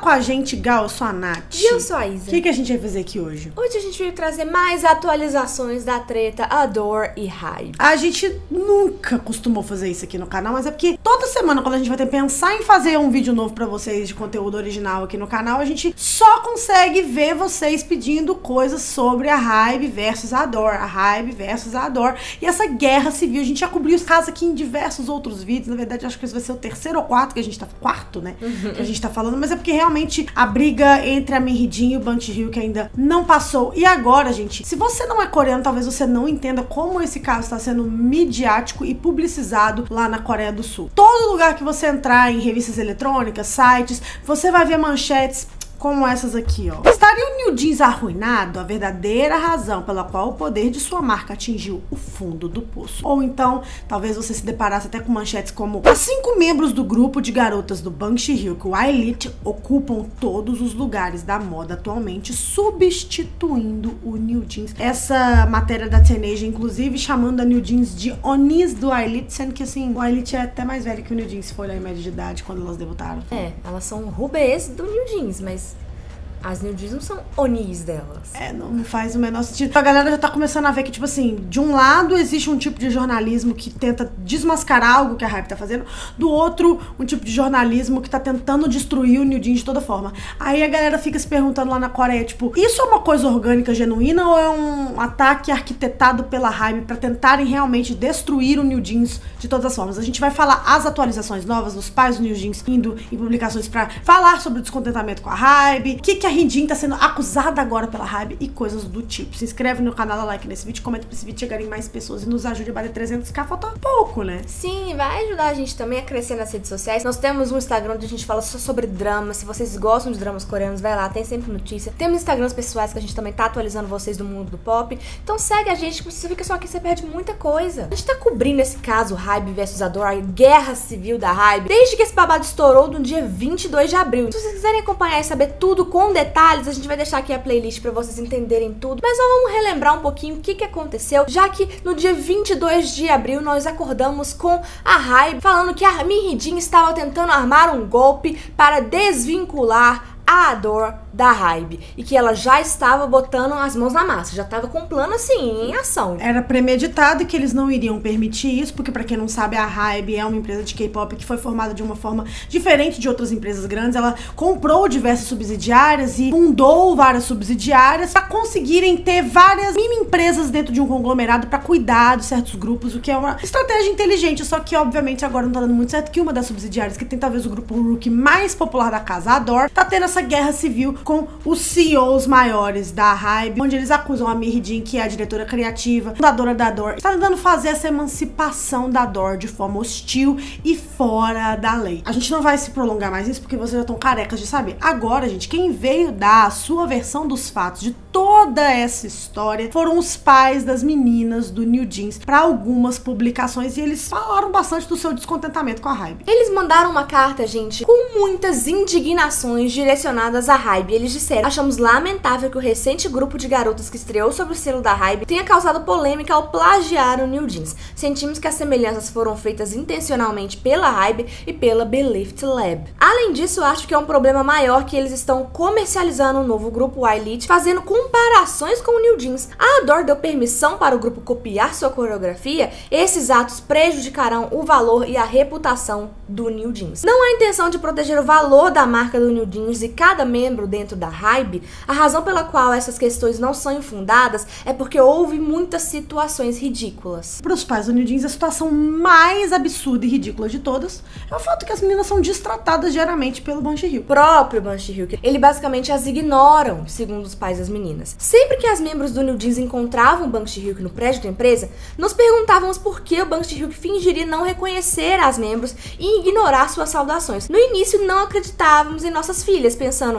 com a gente, Gal, eu sou a Nath. E eu sou a Isa. O que a gente vai fazer aqui hoje? Hoje a gente veio trazer mais atualizações da treta Adore e Hybe. A gente nunca costumou fazer isso aqui no canal, mas é porque toda semana, quando a gente vai ter que pensar em fazer um vídeo novo pra vocês de conteúdo original aqui no canal, a gente só consegue ver vocês pedindo coisas sobre a Hybe versus a Adore, a Hybe versus a Adore. E essa guerra civil, a gente já cobriu os casos aqui em diversos outros vídeos. Na verdade, acho que esse vai ser o terceiro ou quarto que a gente tá... Quarto, né? Que a gente tá falando, mas é porque realmente a briga entre a Minhee e o Bang Tae-hyo que ainda não passou. E agora, gente, se você não é coreano, talvez você não entenda como esse caso está sendo midiático e publicizado lá na Coreia do Sul. Todo lugar que você entrar em revistas eletrônicas, sites, você vai ver manchetes como essas aqui, ó. Estaria o New Jeans arruinado? A verdadeira razão pela qual o poder de sua marca atingiu o fundo do poço. Ou então, talvez você se deparasse até com manchetes como: os 5 membros do grupo de garotas do Bang Tae-hyo, que o Y-Elite, ocupam todos os lugares da moda atualmente, substituindo o New Jeans. Essa matéria da Teenage, inclusive, chamando a New Jeans de Onis do Y-Elite, sendo que, assim, o Y-Elite é até mais velho que o New Jeans, se for olhar em média de idade, quando elas debutaram. É, elas são rubês do New Jeans, mas as New Jeans não são Onis delas. É, não faz o menor sentido. A galera já tá começando a ver que, tipo assim, de um lado existe um tipo de jornalismo que tenta desmascarar algo que a Hybe tá fazendo, do outro, um tipo de jornalismo que tá tentando destruir o New Jeans de toda forma. Aí a galera fica se perguntando lá na Coreia, tipo, isso é uma coisa orgânica, genuína, ou é um ataque arquitetado pela Hybe pra tentarem realmente destruir o New Jeans de todas as formas? A gente vai falar as atualizações novas dos pais do New Jeans indo em publicações pra falar sobre o descontentamento com a Hybe, o que a Hyunjin tá sendo acusada agora pela Hybe e coisas do tipo. Se inscreve no canal, dá like nesse vídeo, comenta pra esse vídeo chegarem mais pessoas e nos ajude a bater 300k. Falta pouco, né? Sim, vai ajudar a gente também a crescer nas redes sociais. Nós temos um Instagram onde a gente fala só sobre drama. Se vocês gostam de dramas coreanos, vai lá, tem sempre notícia. Temos Instagrams pessoais que a gente também tá atualizando vocês do mundo do pop. Então segue a gente, que você fica só aqui, você perde muita coisa. A gente tá cobrindo esse caso Hybe versus Adore, a guerra civil da Hybe, desde que esse babado estourou no dia 22 de abril. Se vocês quiserem acompanhar e saber tudo com detalhes, a gente vai deixar aqui a playlist pra vocês entenderem tudo, mas só vamos relembrar um pouquinho o que aconteceu, já que no dia 22 de abril nós acordamos com a Hybe falando que a Minhee estava tentando armar um golpe para desvincular a Adore da Hybe, e que ela já estava botando as mãos na massa, já estava com um plano assim, em ação. Era premeditado que eles não iriam permitir isso, porque pra quem não sabe, a Hybe é uma empresa de K-pop que foi formada de uma forma diferente de outras empresas grandes. Ela comprou diversas subsidiárias e fundou várias subsidiárias pra conseguirem ter várias mini empresas dentro de um conglomerado pra cuidar de certos grupos, o que é uma estratégia inteligente, só que obviamente agora não tá dando muito certo, que uma das subsidiárias, que tem talvez o grupo Rookie mais popular da casa, a Adore, tá tendo essa guerra civil com os CEOs maiores da Hybe, onde eles acusam a Minhee, que é a diretora criativa, fundadora da Adore, está tentando fazer essa emancipação da Adore de forma hostil e fora da lei. A gente não vai se prolongar mais nisso, porque vocês já estão carecas de saber. Agora, gente, quem veio dar a sua versão dos fatos de toda essa história foram os pais das meninas do New Jeans para algumas publicações, e eles falaram bastante do seu descontentamento com a Hybe. Eles mandaram uma carta, gente, com muitas indignações direcionadas à Hybe. Eles disseram: achamos lamentável que o recente grupo de garotas que estreou sob o selo da Hybe tenha causado polêmica ao plagiar o New Jeans. Sentimos que as semelhanças foram feitas intencionalmente pela Hybe e pela Belift Lab. Além disso, acho que é um problema maior que eles estão comercializando um novo grupo Y-Elite, fazendo comparações com o New Jeans. A Adore deu permissão para o grupo copiar sua coreografia. Esses atos prejudicarão o valor e a reputação do New Jeans. Não há intenção de proteger o valor da marca do New Jeans e cada membro dentro da Hybe. A razão pela qual essas questões não são infundadas é porque houve muitas situações ridículas. Para os pais do New Jeans, a situação mais absurda e ridícula de todas é o fato que as meninas são destratadas diariamente pelo Bang Tae-hyo. O próprio Bang Tae-hyo, ele basicamente as ignoram, segundo os pais das meninas. Sempre que as membros do New Jeans encontravam o Bang Tae-hyo no prédio da empresa, nós perguntávamos por que o Bang Tae-hyo fingiria não reconhecer as membros e ignorar suas saudações. No início, não acreditávamos em nossas filhas, pensando: olha,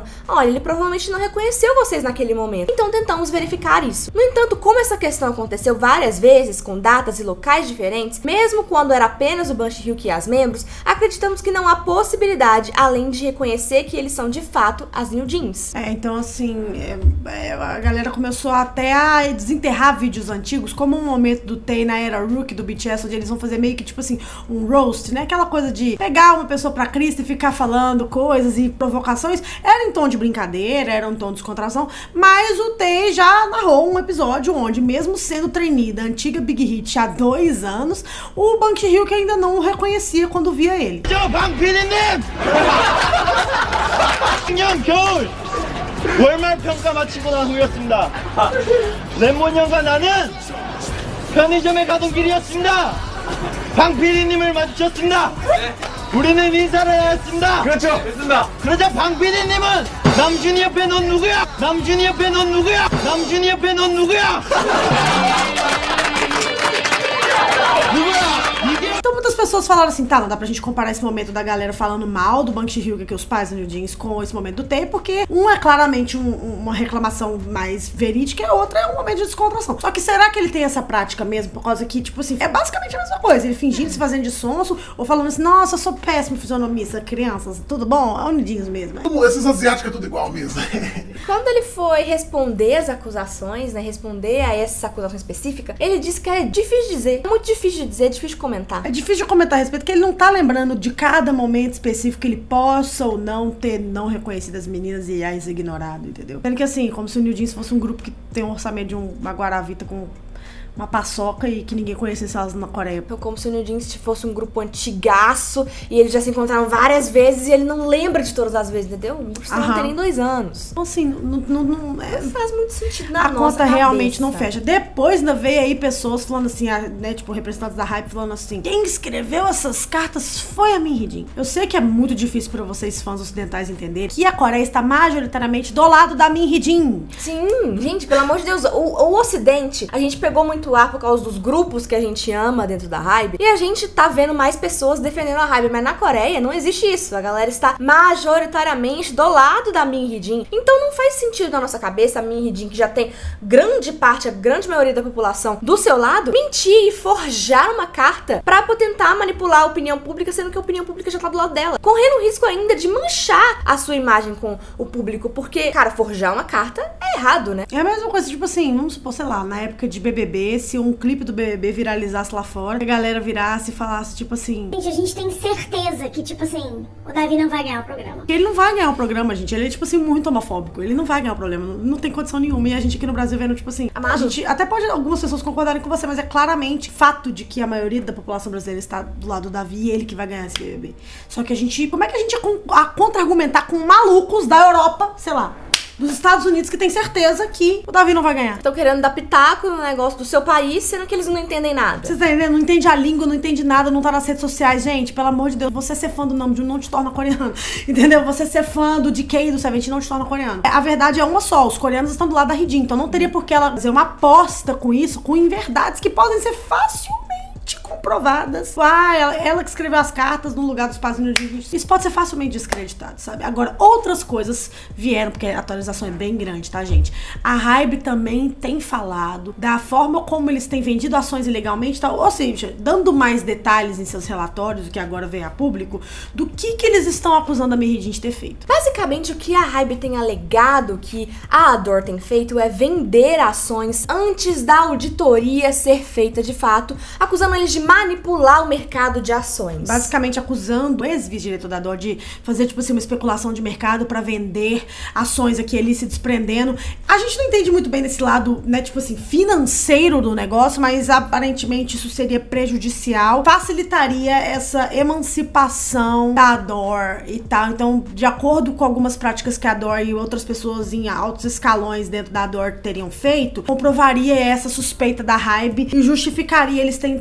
olha, ele provavelmente não reconheceu vocês naquele momento. Então tentamos verificar isso. No entanto, como essa questão aconteceu várias vezes, com datas e locais diferentes, mesmo quando era apenas o Bunch-Hyuk e as membros, acreditamos que não há possibilidade, além de reconhecer que eles são de fato as New Jeans. Então assim, a galera começou até a desenterrar vídeos antigos, como um momento do Tae na era Rookie do BTS, onde eles vão fazer meio que tipo assim, um roast, né? Aquela coisa de pegar uma pessoa pra Cristo e ficar falando coisas e provocações. Era em tom de brincadeira, era em tom de descontração, mas o Tae já narrou um episódio onde, mesmo sendo trainee da antiga Big Hit há 2 anos, o Bunch-Hyuk ainda não o reconhecia quando via ele. 작년 겨울 월말 평가 마치고 난 후였습니다. 랩몬형과 나는 편의점에 가던 길이었습니다. 방 PD님을 마주쳤습니다. 우리는 인사를 했습니다. 그렇죠. 됐습니다. 그러자 방 PD님은 남준이 옆에 넌 누구야? 남준이 옆에 넌 누구야? 남준이 옆에 넌 누구야? Então muitas pessoas falaram assim, tá, não dá pra gente comparar esse momento da galera falando mal do Bunch-Hyuk, que os pais do New Jeans, com esse momento do Tae, porque um é claramente uma reclamação mais verídica e a outra é um momento de descontração. Só que será que ele tem essa prática mesmo? Por causa que, tipo assim, é basicamente a mesma coisa, ele fingindo se fazendo de sonso, ou falando assim, nossa, eu sou péssimo fisionomista, crianças, tudo bom? É o New Jeans mesmo. Esses asiáticos é tudo igual mesmo. Quando ele foi responder as acusações, né, responder a essa acusação específica, ele disse que é difícil de dizer, é muito difícil de dizer, é difícil de comentar. É difícil de comentar a respeito, porque ele não tá lembrando de cada momento específico que ele possa ou não ter não reconhecido as meninas e as ignorado, entendeu? Sendo que assim, como se o New Jeans fosse um grupo que tem um orçamento de uma Guaravita com uma paçoca e que ninguém conhecesse elas na Coreia. Então, como se o New Jeans fosse um grupo antigaço e eles já se encontraram várias vezes e ele não lembra de todas as vezes, entendeu? Não tem nem 2 anos. Então, assim, não faz muito sentido na nossa cabeça. A conta realmente não fecha. fecha. Depois ainda veio aí pessoas falando assim, né, tipo, representantes da Hybe falando assim, quem escreveu essas cartas foi a Min Hee-jin. Eu sei que é muito difícil pra vocês, fãs ocidentais, entenderem que a Coreia está majoritariamente do lado da Min Hee-jin. Sim, gente, pelo amor de Deus, o Ocidente, a gente pegou muito ar por causa dos grupos que a gente ama dentro da Hybe, e a gente tá vendo mais pessoas defendendo a Hybe, mas na Coreia não existe isso. A galera está majoritariamente do lado da Min Hee-jin. Então não faz sentido na nossa cabeça a Min Hee-jin, que já tem grande parte, a grande maioria da população do seu lado, mentir e forjar uma carta pra tentar manipular a opinião pública, sendo que a opinião pública já tá do lado dela, correndo o risco ainda de manchar a sua imagem com o público, porque, cara, forjar uma carta é errado, né? É a mesma coisa, tipo assim, vamos supor, sei lá, na época de BBB, se um clipe do BBB viralizasse lá fora, a galera virasse e falasse, tipo assim... Gente, a gente tem certeza que, tipo assim, o Davi não vai ganhar o programa. Ele não vai ganhar o programa, gente. Ele é, tipo assim, muito homofóbico. Ele não vai ganhar o programa. Não tem condição nenhuma. E a gente aqui no Brasil vendo, tipo assim... A gente até pode algumas pessoas concordarem com você, mas é claramente fato de que a maioria da população brasileira está do lado do Davi e ele que vai ganhar esse BBB. Só que a gente... Como é que a gente ia contra-argumentar com malucos da Europa, sei lá, dos Estados Unidos, que tem certeza que o Davi não vai ganhar? Estão querendo dar pitaco no negócio do seu país, sendo que eles não entendem nada. Você tá entendendo? Não entende a língua, não entende nada, não tá nas redes sociais. Gente, pelo amor de Deus, você ser fã do Namjoon não te torna coreano, entendeu? Você ser fã do DK e do Seventeen não te torna coreano. A verdade é uma só, os coreanos estão do lado da Hee-jin, então não teria por que ela fazer uma aposta com isso, com inverdades que podem ser facilmente comprovadas. Ela que escreveu as cartas no lugar dos pais. Isso pode ser facilmente descreditado, sabe? Agora, outras coisas vieram, porque a atualização é bem grande, tá, gente? A Hybe também tem falado da forma como eles têm vendido ações ilegalmente, tá? Ou seja, dando mais detalhes em seus relatórios, do que agora veio a público, do que eles estão acusando a Min Hee-jin de ter feito. Basicamente, o que a Hybe tem alegado que a Adore tem feito é vender ações antes da auditoria ser feita de fato, acusando eles de manipular o mercado de ações. Basicamente acusando o ex-vice-diretor da Adore de fazer, tipo assim, uma especulação de mercado pra vender ações aqui e ali, se desprendendo. A gente não entende muito bem desse lado, né, tipo assim, financeiro do negócio, mas aparentemente isso seria prejudicial, facilitaria essa emancipação da Adore e tal. Então, de acordo com algumas práticas que a Adore e outras pessoas em altos escalões dentro da Adore teriam feito, comprovaria essa suspeita da Hybe e justificaria eles terem trazido esse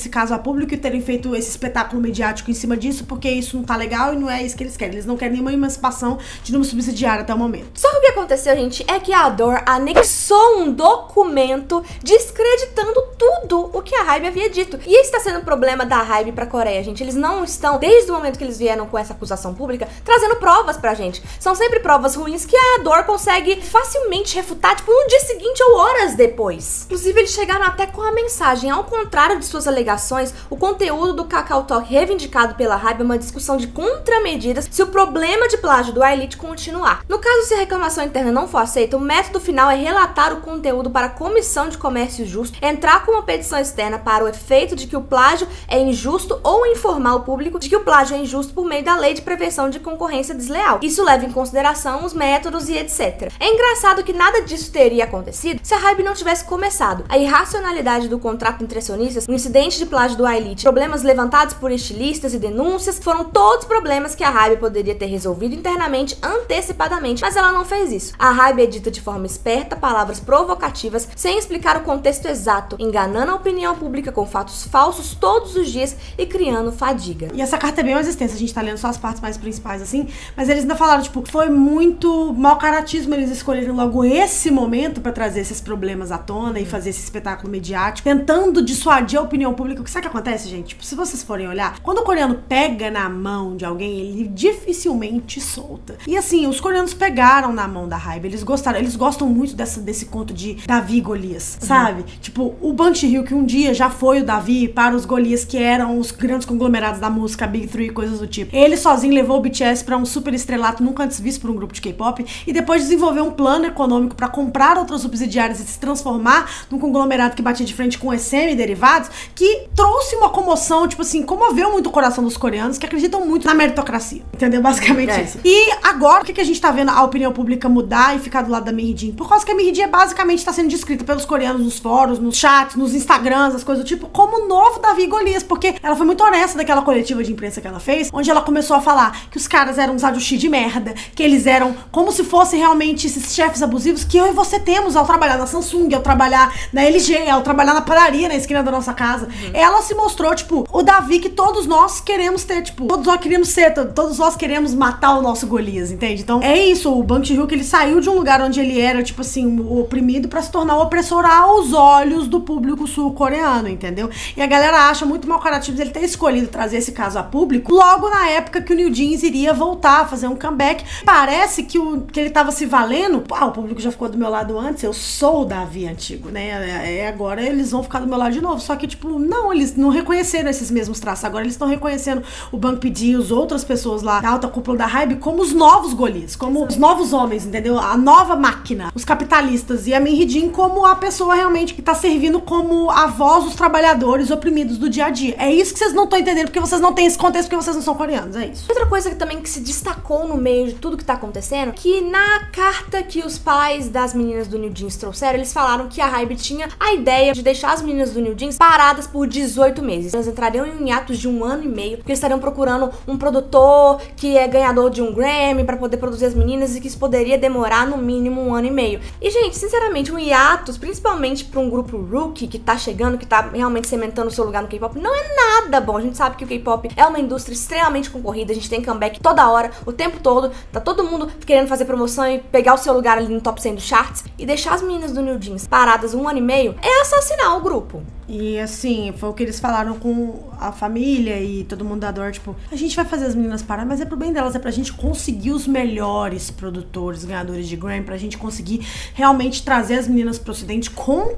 esse caso a público e terem feito esse espetáculo mediático em cima disso, porque isso não tá legal e não é isso que eles querem. Eles não querem nenhuma emancipação de número subsidiário até o momento. Só que o que aconteceu, gente, é que a Adore anexou um documento descreditando tudo o que a Hybe havia dito. E esse tá sendo o problema da Hybe pra Coreia, gente. Eles não estão, desde o momento que eles vieram com essa acusação pública, trazendo provas pra gente. São sempre provas ruins que a Adore consegue facilmente refutar, tipo, no dia seguinte ou horas depois. Inclusive, eles chegaram até com a mensagem: ao contrário de suas alegações, o conteúdo do Kakao Talk reivindicado pela Hybe é uma discussão de contramedidas se o problema de plágio do iLead continuar. No caso, se a reclamação interna não for aceita, o método final é relatar o conteúdo para a Comissão de Comércio Justo, entrar com uma petição externa para o efeito de que o plágio é injusto ou informar o público de que o plágio é injusto por meio da Lei de Prevenção de Concorrência Desleal. Isso leva em consideração os métodos e etc. É engraçado que nada disso teria acontecido se a Hybe não tivesse começado. A irracionalidade do contrato entre acionistas, o incidente de plágio do iLead, problemas levantados por estilistas e denúncias, foram todos problemas que a Hybe poderia ter resolvido internamente antecipadamente, mas ela não fez isso. A Hybe edita de forma esperta palavras provocativas sem explicar o contexto exato, enganando a opinião pública com fatos falsos todos os dias e criando fadiga. E essa carta é bem mais extensa, a gente tá lendo só as partes mais principais assim, mas eles ainda falaram, tipo, foi muito mau caratismo eles escolherem logo esse momento pra trazer esses problemas à tona e fazer esse espetáculo mediático, tentando dissuadir a opinião pública. O que sabe que acontece, gente? Tipo, se vocês forem olhar, quando o coreano pega na mão de alguém, ele dificilmente solta. E assim, os coreanos pegaram na mão da Hybe, eles gostam muito desse conto de Davi e Golias, sabe? Tipo, o Bang Si-hyuk, que um dia já foi o Davi para os Golias, que eram os grandes conglomerados da música, Big Three e coisas do tipo. Ele sozinho levou o BTS pra um super estrelato nunca antes visto por um grupo de K-pop e depois desenvolveu um plano econômico pra comprar outras subsidiárias e se transformar num conglomerado que batia de frente com SM e derivados, que trouxe uma comoção, tipo assim, comoveu muito o coração dos coreanos, que acreditam muito na meritocracia, entendeu? Basicamente isso. E agora, por que a gente tá vendo a opinião pública mudar e ficar do lado da Minhee? Por causa que a Minhee basicamente tá sendo descrita pelos coreanos nos fóruns, nos chats, nos Instagrams, as coisas do tipo, como o novo Davi e Golias, porque ela foi muito honesta daquela coletiva de imprensa que ela fez, onde ela começou a falar que os caras eram uns ajusti de merda, que eles eram como se fossem realmente esses chefes abusivos que eu e você temos ao trabalhar na Samsung, ao trabalhar na LG, ao trabalhar na padaria na esquina da nossa casa. Ela se mostrou, tipo, o Davi que todos nós queremos ter, tipo, todos nós queríamos ser, todos nós queremos matar o nosso Golias, entende? Então, é isso, o Bang Si-hyuk, ele saiu de um lugar onde ele era, tipo assim, o oprimido pra se tornar o opressor aos olhos do público sul-coreano, entendeu? E a galera acha muito mal caratismo ele ter escolhido trazer esse caso a público logo na época que o New Jeans iria voltar a fazer um comeback. Parece que ele tava se valendo, o público já ficou do meu lado antes, eu sou o Davi antigo, né? Agora eles vão ficar do meu lado de novo, só que, tipo, não, eles não reconheceram esses mesmos traços, agora eles estão reconhecendo o Bang PD e as outras pessoas lá da alta cúpula da Hybe como os novos Golias, como os novos homens, entendeu? A nova máquina, os capitalistas, e a Minhee como a pessoa realmente que tá servindo como a voz dos trabalhadores oprimidos do dia a dia. É isso que vocês não estão entendendo, porque vocês não têm esse contexto, porque vocês não são coreanos, é isso. Outra coisa que também que se destacou no meio de tudo que tá acontecendo, que na carta que os pais das meninas do New Jeans trouxeram, eles falaram que a Hybe tinha a ideia de deixar as meninas do New Jeans paradas por 18 meses. Elas entrariam em hiatos de 1 ano e meio, porque eles estariam procurando um produtor que é ganhador de um Grammy pra poder produzir as meninas e que isso poderia demorar no mínimo 1 ano e meio. E, gente, sinceramente, um hiatus, principalmente pra um grupo rookie que tá chegando, que tá realmente cementando o seu lugar no K-pop, não é nada bom. A gente sabe que o K-pop é uma indústria extremamente concorrida, a gente tem comeback toda hora, o tempo todo, tá todo mundo querendo fazer promoção e pegar o seu lugar ali no top 100 do charts, e deixar as meninas do New Jeans paradas 1 ano e meio é assassinar o grupo. E assim, foi o que eles falaram com a família e todo mundo da Adore, tipo, a gente vai fazer as meninas parar, mas é pro bem delas, é pra gente conseguir os melhores produtores, ganhadores de Grammy, pra gente conseguir realmente trazer as meninas pro ocidente com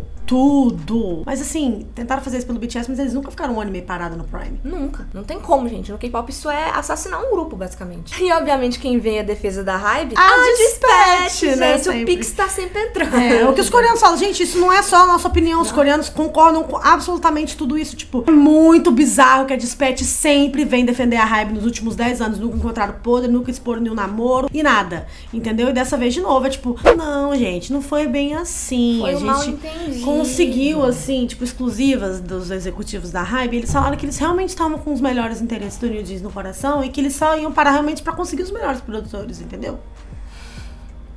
tudo. Mas assim, tentaram fazer isso pelo BTS, mas eles nunca ficaram 1 ano e meio parado no Prime. Nunca. Não tem como, gente. No K-pop isso é assassinar um grupo, basicamente. E obviamente quem vem a defesa da Hybe, a Dispatch, né? Gente, o Pix tá sempre entrando. É, o que os coreanos falam, gente, isso não é só a nossa opinião, os coreanos concordam com absolutamente tudo isso, tipo, é muito bizarro que a Dispatch sempre vem defender a Hybe nos últimos 10 anos, nunca encontraram podre, nunca exporam nenhum namoro e nada, entendeu? E dessa vez de novo, é tipo, não, gente, não foi bem assim. Foi a um mal gente entendido. conseguiu, assim, tipo, exclusivas dos executivos da Hybe, eles falaram que eles realmente estavam com os melhores interesses do New Jeans no coração e que eles só iam parar realmente pra conseguir os melhores produtores, entendeu?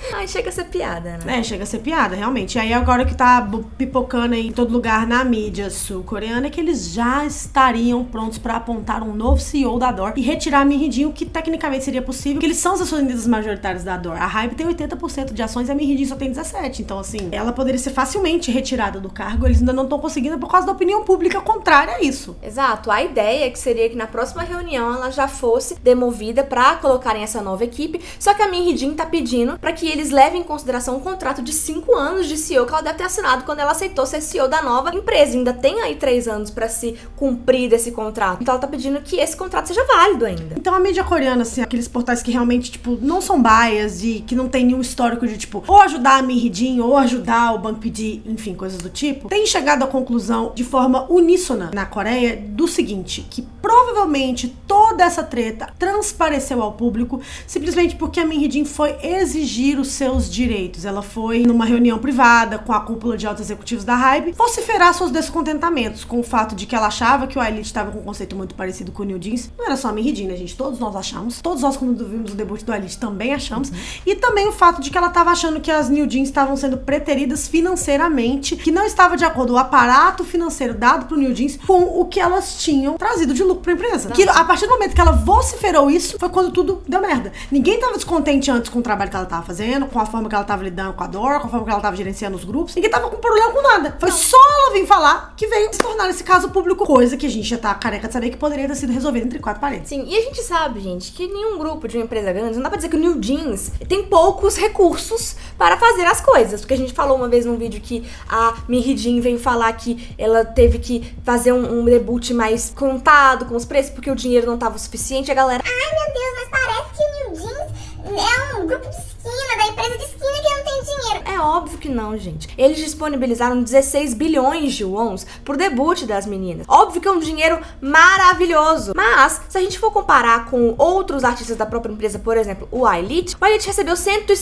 Ai, chega a ser piada, né? Chega a ser piada, realmente. E aí agora que tá pipocando aí em todo lugar na mídia sul-coreana é que eles já estariam prontos pra apontar um novo CEO da Adore e retirar a Min Hee-jin, o que tecnicamente seria possível, porque eles são os acionistas majoritários da Adore. A Hybe tem 80% de ações e a Min Hee-jin só tem 17%. Então, assim, ela poderia ser facilmente retirada do cargo. Eles ainda não estão conseguindo por causa da opinião pública contrária a isso. Exato. A ideia que seria que na próxima reunião ela já fosse demovida pra colocarem essa nova equipe, só que a Min Hee-jin tá pedindo pra que eles levem em consideração um contrato de 5 anos de CEO que ela deve ter assinado quando ela aceitou ser CEO da nova empresa. Ainda tem aí 3 anos pra se cumprir desse contrato. Então ela tá pedindo que esse contrato seja válido ainda. Então a mídia coreana, assim, aqueles portais que realmente, tipo, não são bias e que não tem nenhum histórico de, tipo, ou ajudar a Min Hee-jin ou ajudar o Bang PD, enfim, coisas do tipo, tem chegado à conclusão de forma uníssona na Coreia do seguinte, que provavelmente toda essa treta transpareceu ao público simplesmente porque a Min Hee-jin foi exigir os seus direitos. Ela foi numa reunião privada com a cúpula de altos executivos da Hybe vociferar seus descontentamentos com o fato de que ela achava que o iLead estava com um conceito muito parecido com o New Jeans. Não era só a Min Hee-jin, né, gente? Todos nós achamos. Todos nós, quando vimos o debut do iLead, também achamos. E também o fato de que ela estava achando que as New Jeans estavam sendo preteridas financeiramente, que não estava de acordo o aparato financeiro dado pro New Jeans com o que elas tinham trazido de lucro pra empresa. Que a partir do momento que ela vociferou isso, foi quando tudo deu merda. Ninguém tava descontente antes com o trabalho que ela tava fazendo, com a forma que ela tava lidando com a Adore, com a forma que ela tava gerenciando os grupos. Ninguém tava com problema com nada. Foi só ela vir falar que veio se tornar esse caso público, coisa que a gente já tá careca de saber que poderia ter sido resolvida entre 4 paredes. Sim, e a gente sabe, gente, que nenhum grupo de uma empresa grande, não dá pra dizer que o New Jeans tem poucos recursos para fazer as coisas. Porque a gente falou uma vez num vídeo que a Min Hee-jin veio falar que ela teve que fazer um debut mais contado com os preços, porque o dinheiro não tava o suficiente. A galera, Ai, meu Deus, mas parece que o New Jeans é um grupo de esquina, da empresa de esquina que não tem dinheiro. é óbvio que não, gente. Eles disponibilizaram 16 bilhões de wons pro debut das meninas. Óbvio que é um dinheiro maravilhoso. Mas, se a gente for comparar com outros artistas da própria empresa, por exemplo, o iLead recebeu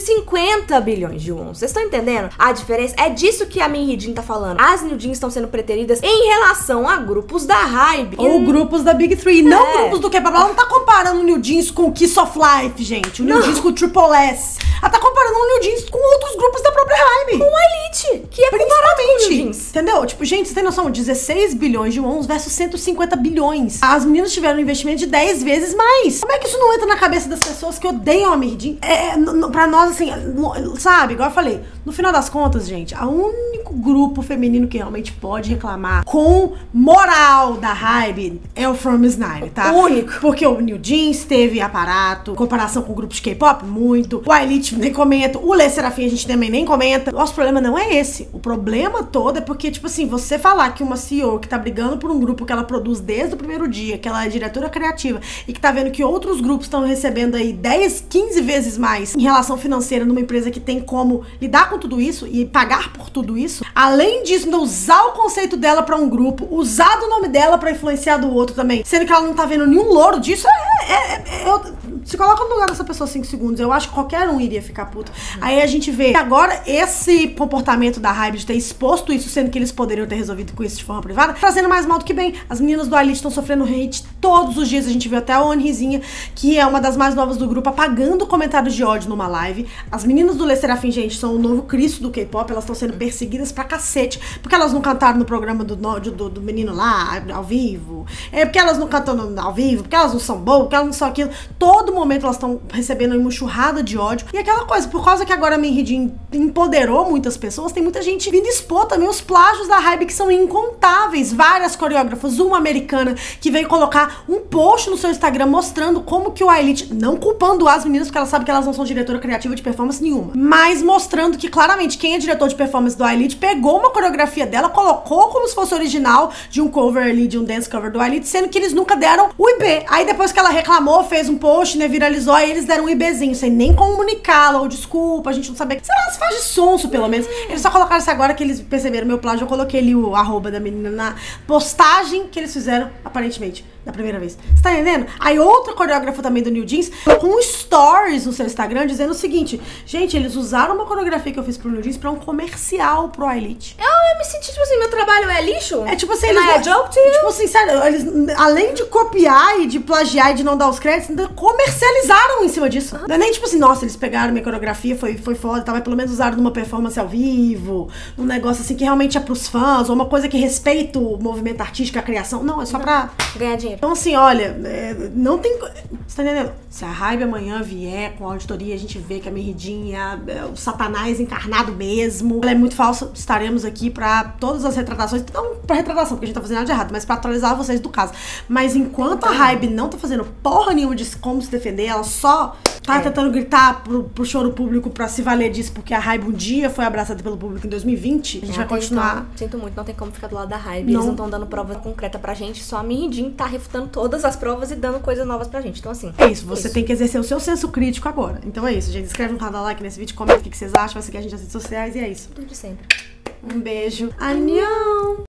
150 bilhões de wons. Vocês estão entendendo a diferença? É disso que a Min Hee-jin tá falando. As New Jeans estão sendo preteridas em relação a grupos da Hybe. Ou grupos da Big Three, não grupos do K-pop. Ela não tá comparando o New Jeans com o Kiss of Life, gente. O New Jeans com o Triple S. Ela tá comparando o New Jeans com outros grupos da própria Hybe. Com o iLead, que é comparado com o New Jeans. Entendeu? Tipo, gente, você tem noção? 16 bilhões de wons versus 150 bilhões. As meninas tiveram um investimento de 10 vezes mais. Como é que isso não entra na cabeça das pessoas que odeiam a Min Hee-jin? Pra nós, assim, sabe? Igual eu falei, no final das contas, gente, o único grupo feminino que realmente pode reclamar com moral da Hybe é o From Is9, tá? O único. Porque o New Jeans teve aparato, comparação com grupos de K-pop, muito. O iLead nem comenta. O Le Sserafim a gente também nem comenta. Nosso problema não é esse. O problema todo é porque, tipo assim, você falar que uma CEO que tá brigando por um grupo que ela produz desde o primeiro dia, que ela é diretora criativa e que tá vendo que outros grupos estão recebendo aí 10, 15 vezes mais em relação financeira numa empresa que tem como lidar com tudo isso e pagar por tudo isso, além disso, ainda usar o conceito dela pra um grupo, usar do nome dela pra influenciar do outro também, sendo que ela não tá vendo nenhum louro disso, se coloca no lugar dessa pessoa 5 segundos, eu acho que qualquer um iria ficar puto. Aí a gente vê que agora esse comportamento da Hybe de ter exposto isso, sendo que eles poderiam ter resolvido com isso de forma privada, trazendo mais mal do que bem. As meninas do iLead estão sofrendo hate todos os dias. A gente viu até a Onrizinha, que é uma das mais novas do grupo, apagando comentários de ódio numa live. As meninas do Le Sserafim, gente, são o novo Cristo do K-pop. Elas estão sendo perseguidas pra cacete, porque elas não cantaram no programa do menino lá, ao vivo. Porque elas não cantam ao vivo, porque elas não são boas, porque elas não são aquilo. Todo momento elas estão recebendo uma enxurrada de ódio. E aquela coisa, por causa que agora a Min Hee-jin empoderou muitas pessoas, tem muita gente vindo expor também os plágios da Hybe, que são incontáveis. Várias coreógrafas, uma americana que veio colocar um post no seu Instagram mostrando como que o iLead, não culpando as meninas, porque ela sabe que elas não são diretora criativa de performance nenhuma, mas mostrando que claramente quem é diretor de performance do iLead pegou uma coreografia dela, colocou como se fosse original de um cover ali, de um dance cover do iLead, sendo que eles nunca deram o IB. Aí depois que ela reclamou, fez um post, né, viralizou, aí eles deram um IBzinho, sem nem comunicá-la, ou desculpa, a gente não sabia. Sei lá, se faz de sonso, pelo menos. Eles só colocaram isso agora que eles perceberam meu plágio, eu coloquei ali o arroba da menina na postagem que eles fizeram, aparentemente, da primeira vez. Você tá entendendo? Aí outra coreógrafa também do New Jeans colocou um stories no seu Instagram dizendo o seguinte: gente, eles usaram uma coreografia que eu fiz pro New Jeans pra um comercial pro Elite. Eu me senti, tipo assim, meu trabalho é lixo? É tipo assim, eles... é joke to you? Tipo assim, sério, eles, além de copiar e de plagiar e de não dar os créditos, ainda comercializaram em cima disso. Não é nem tipo assim, nossa, eles pegaram minha coreografia, foi foda, tá, mas pelo menos usaram numa performance ao vivo, num negócio assim que realmente é pros fãs, ou uma coisa que respeita o movimento artístico, a criação. Não, é só pra ganhar dinheiro. Então assim, olha, não tem... Você tá entendendo? Se a Hybe amanhã vier com a auditoria, a gente vê que a Merridinha é o Satanás encarnado mesmo, ela é muito falsa, estaremos aqui pra todas as retratações, não pra retratação, porque a gente tá fazendo nada de errado, mas pra atualizar vocês do caso. Mas enquanto a Hybe não tá fazendo porra nenhuma de como se defender, ela só tá tentando gritar pro choro público pra se valer disso, porque a Hybe um dia foi abraçada pelo público em 2020, a gente vai continuar. Então, sinto muito, não tem como ficar do lado da Hybe. Eles não estão dando prova concreta pra gente, só a Merridinha tá refutando todas as provas e dando coisas novas pra gente. Então assim... É isso, você tem que exercer o seu senso crítico agora. Então é isso, gente. Inscreve no canal, like nesse vídeo, comenta o que vocês acham, vai seguir a gente nas redes sociais e é isso. Tudo de sempre. Um beijo. Annyeong!